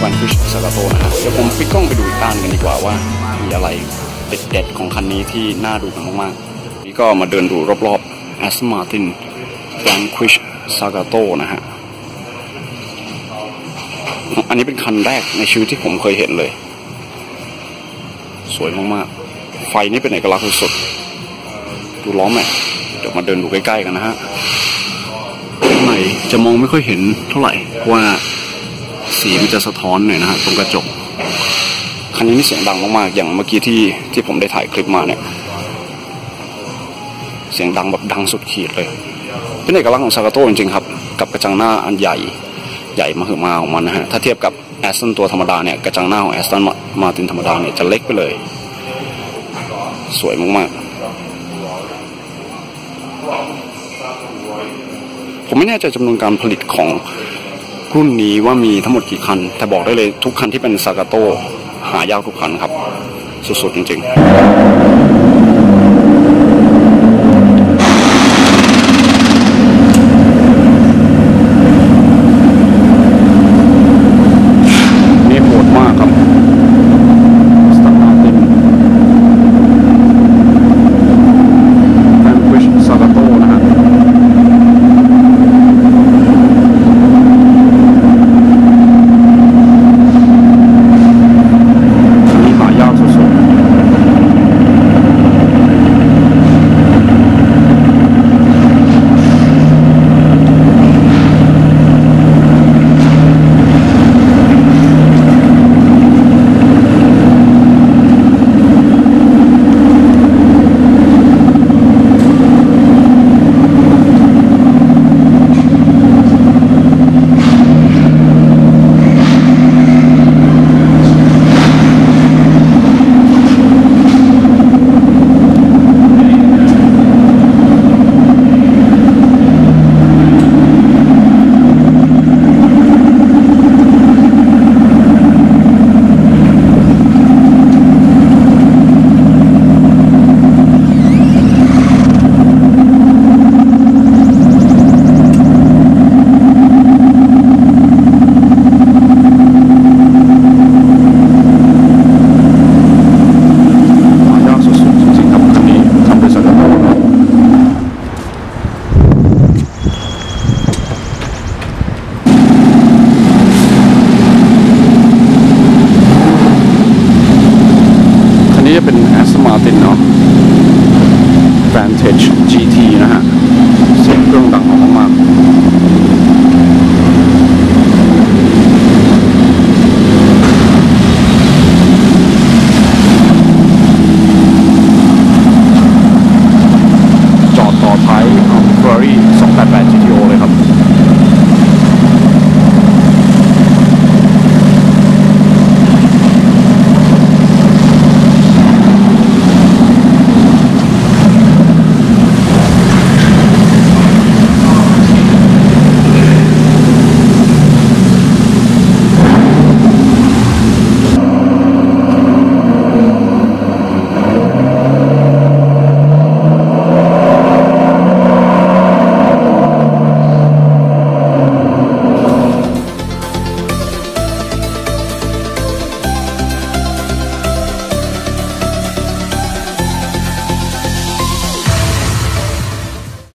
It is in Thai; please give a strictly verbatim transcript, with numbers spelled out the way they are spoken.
วันควิชซากาโตนะฮะเดี๋ยวผมปิดกล้องไปดูอีกด้านกันดีกว่าว่ามีอะไรเด็ดๆของคันนี้ที่น่าดูกันมากๆนี่ก็มาเดินดูรอบๆ Aston Martin Vanquish Zagato นะฮะอันนี้เป็นคันแรกในชีวิตที่ผมเคยเห็นเลยสวยมากๆไฟนี่เป็นเอกลักษณ์สุดๆดูล้อแม็กเดี๋ยวมาเดินดูใกล้ๆกันนะฮะข้างในจะมองไม่ค่อยเห็นเท่าไหร่เพราะว่าสีมันจะสะท้อนหน่อยนะฮะตรงกระจกคันนี้นี่เสียงดังมากๆอย่างเมื่อกี้ที่ที่ผมได้ถ่ายคลิปมาเนี่ยเสียงดังแบบดังสุดขีดเลยเป็นเอกลักษณ์ของซากาโต้จริงๆครับกับกระจังหน้าอันใหญ่ใหญ่มหึมาของมันนะฮะถ้าเทียบกับแอสตันตัวธรรมดาเนี่ยกระจังหน้าของแอสตันมาตินธรรมดาเนี่ยจะเล็กไปเลยสวยมากๆผมไม่แน่ใจจำนวนการผลิตของรุ่นนี้ว่ามีทั้งหมดกี่คันแต่บอกได้เลยทุกคันที่เป็นซากาโต้หายากทุกคันครับสุดๆจริงๆ